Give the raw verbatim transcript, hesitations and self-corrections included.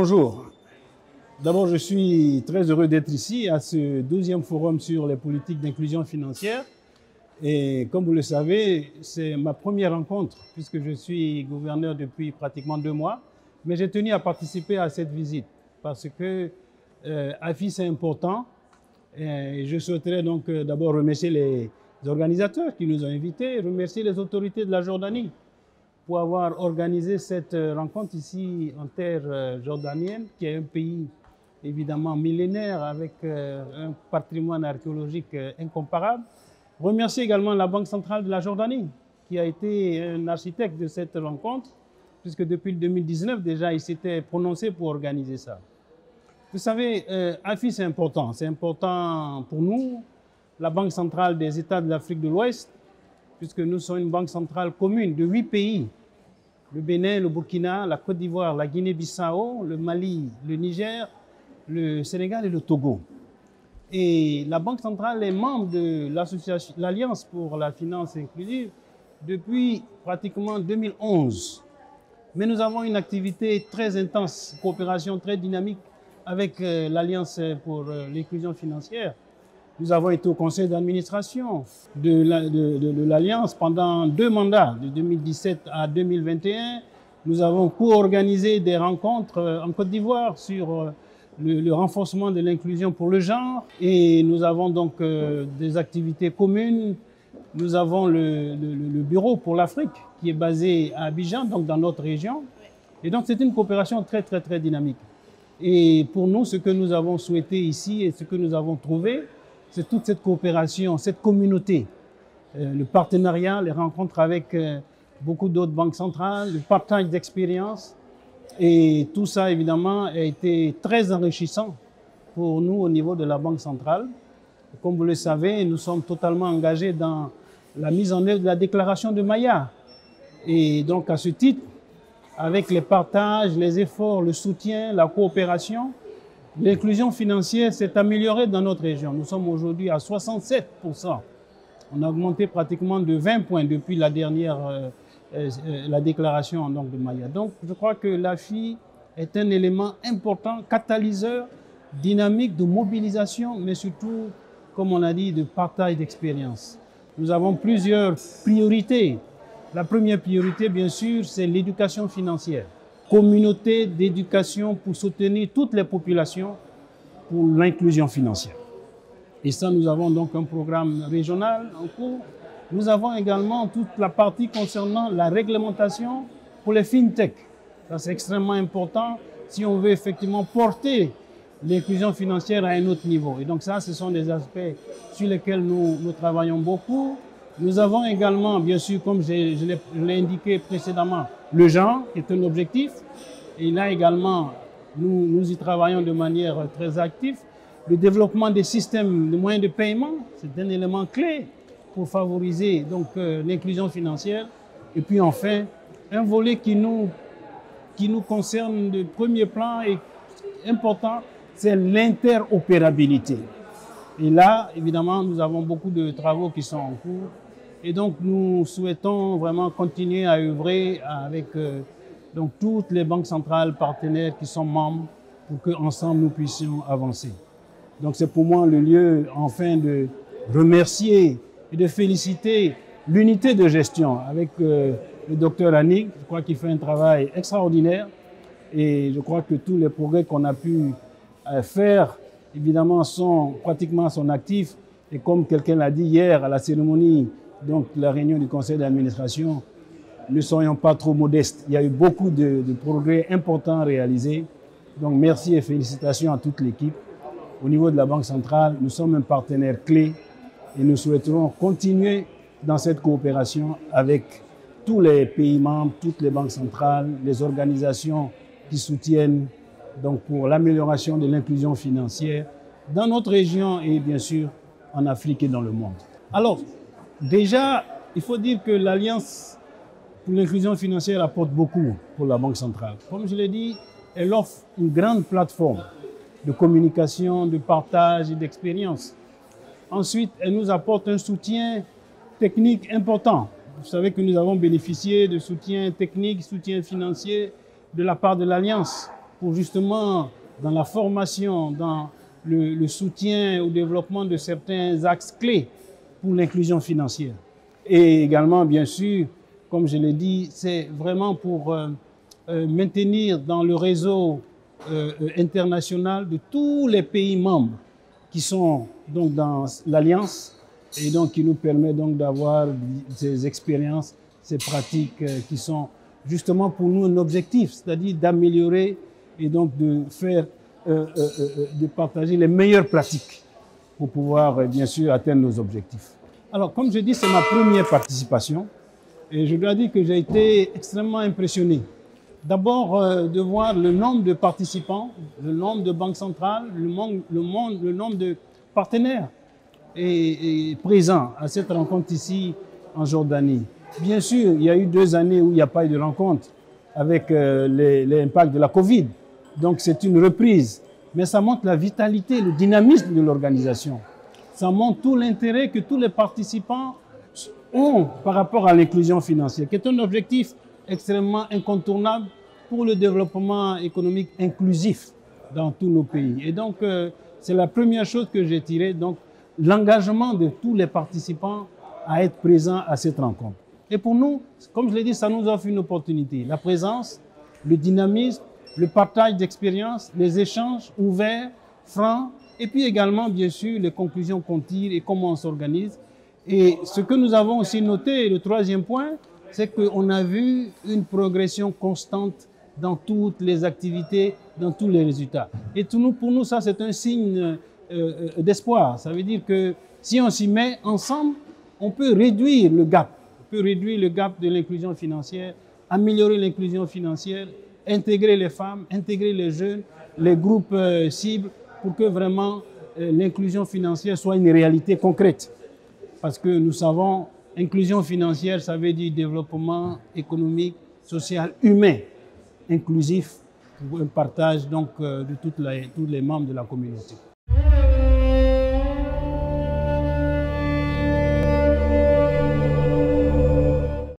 bonjour. D'abord, je suis très heureux d'être ici à ce douzième forum sur les politiques d'inclusion financière. Et comme vous le savez, c'est ma première rencontre puisque je suis gouverneur depuis pratiquement deux mois. Mais j'ai tenu à participer à cette visite parce que euh, A F I, c'est important. Et je souhaiterais donc euh, d'abord remercier les organisateurs qui nous ont invités, remercier les autorités de la Jordanie pour avoir organisé cette rencontre ici en terre jordanienne, qui est un pays évidemment millénaire avec euh, un patrimoine archéologique euh, incomparable. Remercier également la Banque centrale de la Jordanie, qui a été un architecte de cette rencontre, puisque depuis deux mille dix-neuf déjà, il s'était prononcé pour organiser ça. Vous savez, euh, A F I, c'est important. C'est important pour nous, la Banque centrale des États de l'Afrique de l'Ouest, puisque nous sommes une banque centrale commune de huit pays. Le Bénin, le Burkina, la Côte d'Ivoire, la Guinée-Bissau, le Mali, le Niger, le Sénégal et le Togo. Et la Banque centrale est membre de l'association, l'Alliance pour la finance inclusive depuis pratiquement deux mille onze. Mais nous avons une activité très intense, une coopération très dynamique avec euh, l'Alliance pour euh, l'inclusion financière. Nous avons été au conseil d'administration de l'Alliance pendant deux mandats, de deux mille dix-sept à deux mille vingt et un. Nous avons co-organisé des rencontres en Côte d'Ivoire sur le, le renforcement de l'inclusion pour le genre. Et nous avons donc euh, des activités communes. Nous avons le, le, le bureau pour l'Afrique qui est basé à Abidjan, donc dans notre région. Et donc c'est une coopération très, très, très dynamique. Et pour nous, ce que nous avons souhaité ici et ce que nous avons trouvé, c'est toute cette coopération, cette communauté, euh, le partenariat, les rencontres avec euh, beaucoup d'autres banques centrales, le partage d'expériences. Et tout ça, évidemment, a été très enrichissant pour nous au niveau de la Banque centrale. Comme vous le savez, nous sommes totalement engagés dans la mise en œuvre de la déclaration de Maya. Et donc, à ce titre, avec les partages, les efforts, le soutien, la coopération, l'inclusion financière s'est améliorée dans notre région. Nous sommes aujourd'hui à soixante-sept pour cent. On a augmenté pratiquement de vingt points depuis la dernière euh, euh, la déclaration donc, de Maya. Donc, je crois que l'A F I est un élément important, catalyseur, dynamique de mobilisation, mais surtout, comme on a dit, de partage d'expérience. Nous avons plusieurs priorités. La première priorité, bien sûr, c'est l'éducation financière. Communauté d'éducation pour soutenir toutes les populations pour l'inclusion financière. Et ça, nous avons donc un programme régional en cours. Nous avons également toute la partie concernant la réglementation pour les fintech. Ça, c'est extrêmement important si on veut effectivement porter l'inclusion financière à un autre niveau. Et donc ça, ce sont des aspects sur lesquels nous, nous travaillons beaucoup. Nous avons également, bien sûr, comme je, je l'ai indiqué précédemment, le genre qui est un objectif. Et là également, nous, nous y travaillons de manière très active. Le développement des systèmes de moyens de paiement, c'est un élément clé pour favoriser donc euh, l'inclusion financière. Et puis enfin, un volet qui nous, qui nous concerne de premier plan et important, c'est l'interopérabilité. Et là, évidemment, nous avons beaucoup de travaux qui sont en cours. Et donc, nous souhaitons vraiment continuer à œuvrer avec euh, donc, toutes les banques centrales partenaires qui sont membres pour qu'ensemble nous puissions avancer. Donc, c'est pour moi le lieu, enfin, de remercier et de féliciter l'unité de gestion avec euh, le docteur Annick. Je crois qu'il fait un travail extraordinaire et je crois que tous les progrès qu'on a pu euh, faire, évidemment, sont pratiquement à son actif. Et comme quelqu'un l'a dit hier à la cérémonie, donc la réunion du conseil d'administration, ne soyons pas trop modestes. Il y a eu beaucoup de, de progrès importants réalisés. Donc merci et félicitations à toute l'équipe. Au niveau de la Banque centrale, nous sommes un partenaire clé et nous souhaiterons continuer dans cette coopération avec tous les pays membres, toutes les banques centrales, les organisations qui soutiennent donc pour l'amélioration de l'inclusion financière dans notre région et bien sûr en Afrique et dans le monde. Alors, déjà, il faut dire que l'Alliance pour l'inclusion financière apporte beaucoup pour la Banque centrale. Comme je l'ai dit, elle offre une grande plateforme de communication, de partage et d'expérience. Ensuite, elle nous apporte un soutien technique important. Vous savez que nous avons bénéficié de soutien technique, soutien financier de la part de l'Alliance. pour justement, dans la formation, dans le, le soutien au développement de certains axes clés pour l'inclusion financière. Et également, bien sûr, comme je l'ai dit, c'est vraiment pour euh, euh, maintenir dans le réseau euh, international de tous les pays membres qui sont donc dans l'Alliance et donc qui nous permet donc d'avoir ces expériences, ces pratiques euh, qui sont justement pour nous un objectif, c'est-à-dire d'améliorer et donc de faire, euh, euh, euh, de partager les meilleures pratiques pour pouvoir euh, bien sûr atteindre nos objectifs. Alors comme je dis, c'est ma première participation et je dois dire que j'ai été extrêmement impressionné. D'abord euh, de voir le nombre de participants, le nombre de banques centrales, le, monde, le, monde, le nombre de partenaires et, et présents à cette rencontre ici en Jordanie. Bien sûr, il y a eu deux années où il n'y a pas eu de rencontre avec euh, l'impact de la Covid. Donc c'est une reprise. Mais ça montre la vitalité, le dynamisme de l'organisation. Ça montre tout l'intérêt que tous les participants ont par rapport à l'inclusion financière, qui est un objectif extrêmement incontournable pour le développement économique inclusif dans tous nos pays. Et donc, euh, c'est la première chose que j'ai tirée, donc l'engagement de tous les participants à être présents à cette rencontre. Et pour nous, comme je l'ai dit, ça nous offre une opportunité. La présence, le dynamisme, le partage d'expériences, les échanges ouverts, francs, et puis également, bien sûr, les conclusions qu'on tire et comment on s'organise. Et ce que nous avons aussi noté, le troisième point, c'est qu'on a vu une progression constante dans toutes les activités, dans tous les résultats. Et tout nous, pour nous, ça, c'est un signe euh, d'espoir. Ça veut dire que si on s'y met ensemble, on peut réduire le gap. On peut réduire le gap de l'inclusion financière, améliorer l'inclusion financière, intégrer les femmes, intégrer les jeunes, les groupes euh, cibles, pour que vraiment euh, l'inclusion financière soit une réalité concrète. Parce que nous savons, inclusion financière, ça veut dire développement économique, social, humain, inclusif, pour un partage donc, euh, de toutes les, tous les membres de la communauté.